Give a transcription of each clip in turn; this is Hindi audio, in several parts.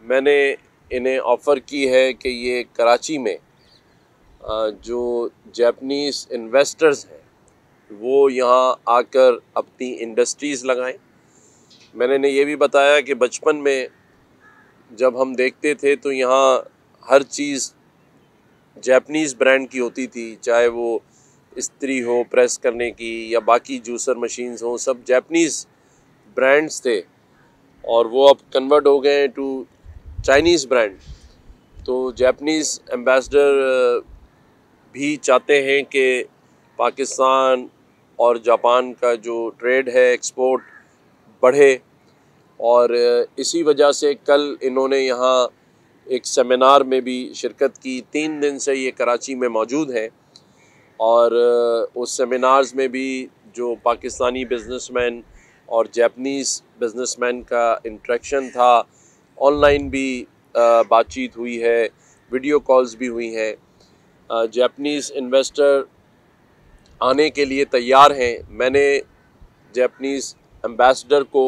मैंने इन्हें ऑफ़र की है कि ये कराची में जो जापानीज़ इन्वेस्टर्स हैं वो यहाँ आकर अपनी इंडस्ट्रीज़ लगाएं। मैंने इन्हें ये भी बताया कि बचपन में जब हम देखते थे तो यहाँ हर चीज़ जापानीज़ ब्रांड की होती थी, चाहे वो इस्त्री हो प्रेस करने की या बाकी जूसर मशीन्स हों, सब जापानीज़ ब्रांड्स थे और वो अब कन्वर्ट हो गए टू चाइनीज़ ब्रांड। तो जापानीज़ एम्बेसडर भी चाहते हैं कि पाकिस्तान और जापान का जो ट्रेड है एक्सपोर्ट बढ़े, और इसी वजह से कल इन्होंने यहाँ एक सेमिनार में भी शिरकत की। 3 दिन से ये कराची में मौजूद हैं और उस सेमिनार्स में भी जो पाकिस्तानी बिजनेसमैन और जापानीज़ बिजनेसमैन का इंटरेक्शन था, ऑनलाइन भी बातचीत हुई है, वीडियो कॉल्स भी हुई हैं। जापानीज़ इन्वेस्टर आने के लिए तैयार हैं। मैंने जापानीज़ एम्बेसडर को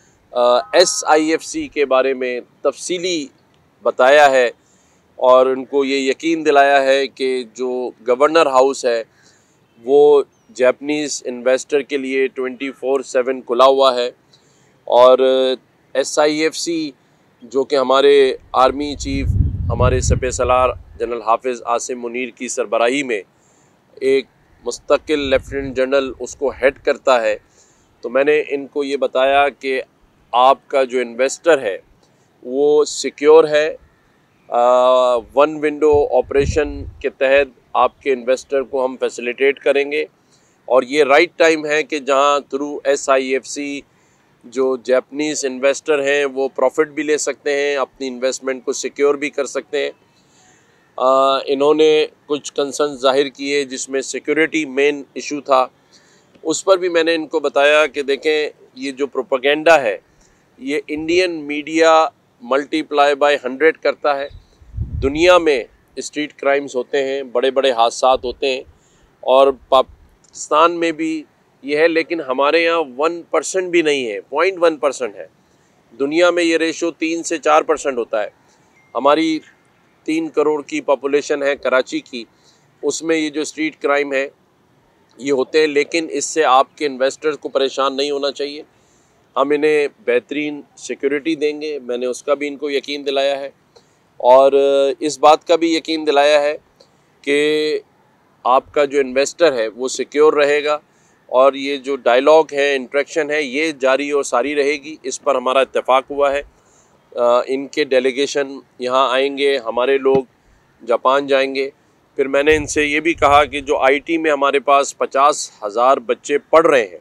SIFC के बारे में तफसीली बताया है और उनको ये यकीन दिलाया है कि जो गवर्नर हाउस है वो जापानीज़ इन्वेस्टर के लिए 24/7 खुला हुआ है। और SIFC जो कि हमारे आर्मी चीफ, हमारे सपे सलार जनरल हाफिज़ आसिम मुनीर की सरबराही में एक मुस्तकिल लेफ्टिनेंट जनरल उसको हेड करता है। तो मैंने इनको ये बताया कि आपका जो इन्वेस्टर है वो सिक्योर है। वन विंडो ऑपरेशन के तहत आपके इन्वेस्टर को हम फैसिलिटेट करेंगे और ये राइट टाइम है कि जहां थ्रू SIFC जो जापानीज़ इन्वेस्टर हैं वो प्रॉफिट भी ले सकते हैं, अपनी इन्वेस्टमेंट को सिक्योर भी कर सकते हैं। इन्होंने कुछ कंसर्न ज़ाहिर किए जिसमें सिक्योरिटी मेन इशू था। उस पर भी मैंने इनको बताया कि देखें, ये जो प्रोपेगेंडा है ये इंडियन मीडिया मल्टीप्लाई बाय 100 करता है। दुनिया में स्ट्रीट क्राइम्स होते हैं, बड़े बड़े हादसात होते हैं और पाकिस्तान में भी ये है, लेकिन हमारे यहाँ 1% भी नहीं है, 0.1% है। दुनिया में ये रेशो 3 से 4% होता है। हमारी 3 करोड़ की पॉपुलेशन है कराची की, उसमें ये जो स्ट्रीट क्राइम है ये होते हैं, लेकिन इससे आपके इन्वेस्टर्स को परेशान नहीं होना चाहिए। हम इन्हें बेहतरीन सिक्योरिटी देंगे, मैंने उसका भी इनको यकीन दिलाया है और इस बात का भी यकीन दिलाया है कि आपका जो इन्वेस्टर है वो सिक्योर रहेगा और ये जो डायलॉग है, इंटरेक्शन है, ये जारी और सारी रहेगी। इस पर हमारा इत्तेफाक हुआ है। इनके डेलीगेशन यहाँ आएंगे, हमारे लोग जापान जाएंगे। फिर मैंने इनसे ये भी कहा कि जो IT में हमारे पास 50,000 बच्चे पढ़ रहे हैं,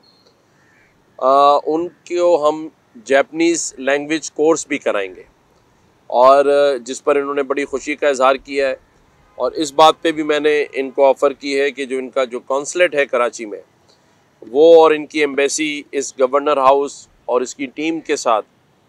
उनको हम जापानीज़ लैंग्वेज कोर्स भी कराएंगे और जिस पर इन्होंने बड़ी खुशी का इजहार किया है। और इस बात पे भी मैंने इनको ऑफ़र की है कि जो इनका जो कॉन्सुलेट है कराची में, वो और इनकी एम्बेसी इस गवर्नर हाउस और इसकी टीम के साथ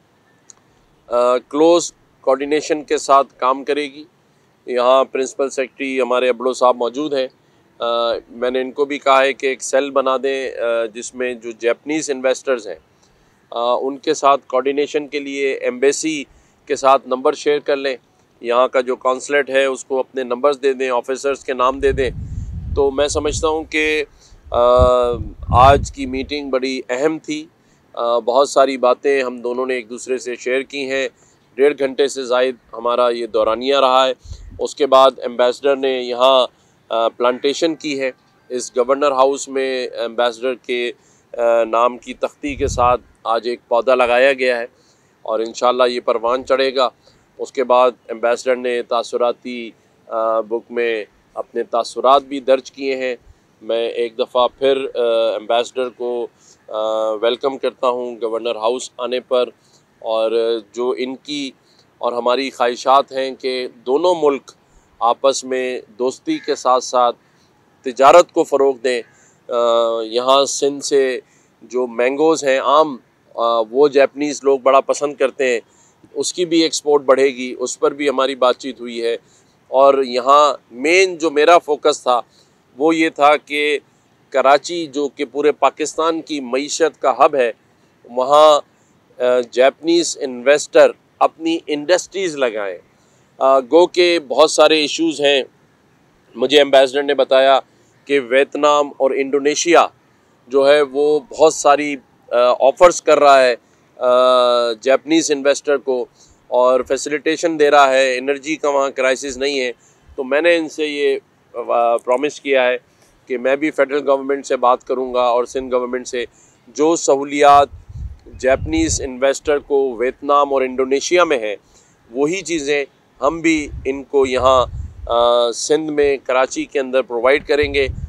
क्लोज़ कोऑर्डिनेशन के साथ काम करेगी। यहाँ प्रिंसिपल सेक्रेटरी हमारे अबड़ो साहब मौजूद हैं। मैंने इनको भी कहा है कि एक सेल बना दें जिसमें जो जापानीज़ इन्वेस्टर्स हैं उनके साथ कोऑर्डिनेशन के लिए एम्बेसी के साथ नंबर शेयर कर लें। यहाँ का जो कॉन्सुलेट है उसको अपने नंबर्स दे दें, ऑफिसर्स के नाम दे दें। तो मैं समझता हूँ कि आज की मीटिंग बड़ी अहम थी। बहुत सारी बातें हम दोनों ने एक दूसरे से शेयर की हैं। 1.5 घंटे से ज़ायद हमारा ये दौरानिया रहा है। उसके बाद एम्बेसडर ने यहाँ प्लांटेशन की है। इस गवर्नर हाउस में एम्बेसडर के नाम की तख्ती के साथ आज एक पौधा लगाया गया है और इंशाल्लाह ये परवान चढ़ेगा। उसके बाद एम्बेसडर ने तासुराती बुक में अपने तासुरात भी दर्ज किए हैं। मैं एक दफ़ा फिर एम्बेसडर को वेलकम करता हूँ गवर्नर हाउस आने पर, और जो इनकी और हमारी ख्वाहिशात हैं कि दोनों मुल्क आपस में दोस्ती के साथ साथ तिजारत को फ़रोग़ दें। यहाँ सिंध से जो मैंगोज़ हैं, आम, वो जापानीज़ लोग बड़ा पसंद करते हैं, उसकी भी एक्सपोर्ट बढ़ेगी, उस पर भी हमारी बातचीत हुई है। और यहाँ मेन जो मेरा फोकस था वो ये था कि कराची जो कि पूरे पाकिस्तान की मईशत का हब है, वहाँ जापानीज़ इन्वेस्टर अपनी इंडस्ट्रीज़ लगाएं। गो के बहुत सारे इश्यूज़ हैं। मुझे एम्बेसडर ने बताया कि वियतनाम और इंडोनेशिया जो है वो बहुत सारी ऑफ़र्स कर रहा है जापानीज़ इन्वेस्टर को और फैसिलिटेशन दे रहा है, एनर्जी का वहाँ क्राइसिस नहीं है। तो मैंने इनसे ये प्रॉमिस किया है कि मैं भी फेडरल गवर्नमेंट से बात करूँगा और सिंध गवर्नमेंट से, जो सहूलियात जापानीज़ इन्वेस्टर को वियतनाम और इंडोनेशिया में है वही चीज़ें हम भी इनको यहाँ सिंध में कराची के अंदर प्रोवाइड करेंगे।